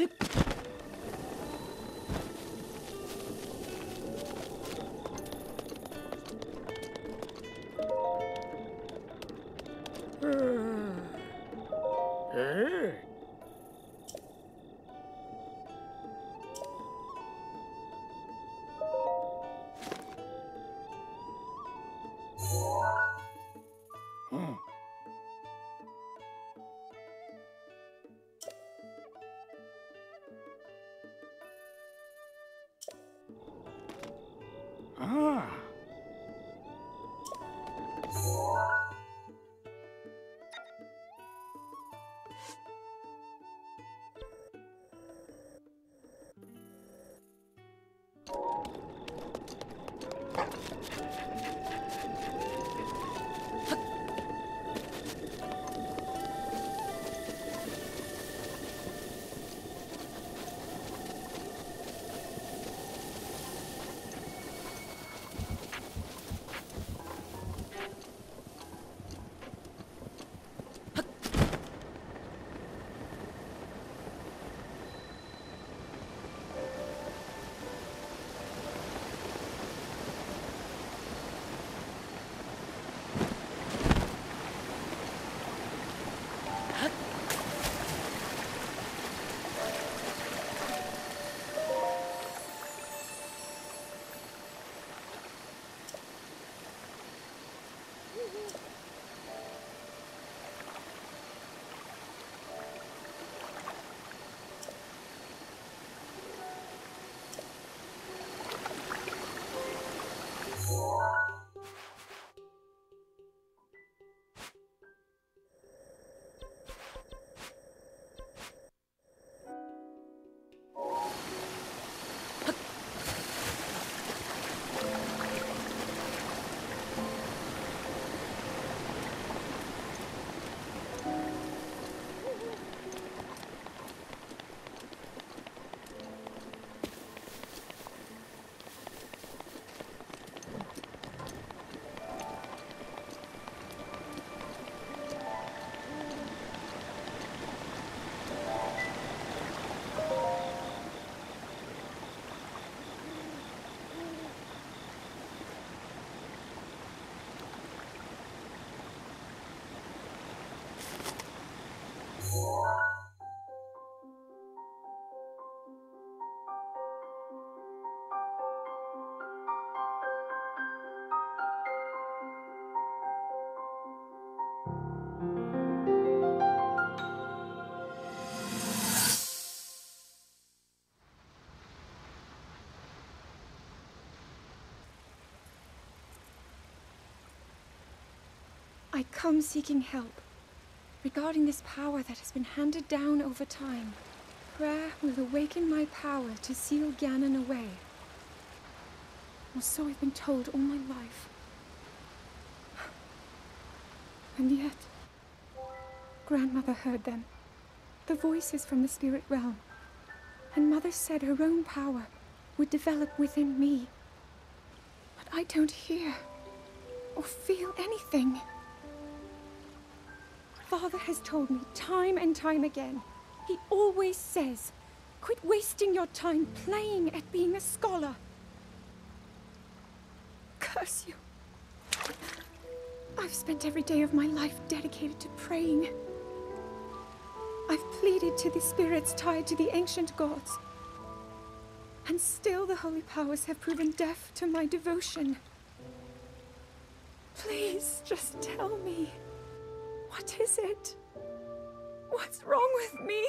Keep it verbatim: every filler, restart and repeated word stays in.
Ah. I come seeking help regarding this power that has been handed down over time. Prayer will awaken my power to seal Ganon away. Or so I've been told all my life. And yet, Grandmother heard them, the voices from the spirit realm, and Mother said her own power would develop within me. But I don't hear or feel anything. Father has told me time and time again. He always says, quit wasting your time playing at being a scholar. Curse you. I've spent every day of my life dedicated to praying. I've pleaded to the spirits tied to the ancient gods. And still the holy powers have proven deaf to my devotion. Please, just tell me. What is it? What's wrong with me?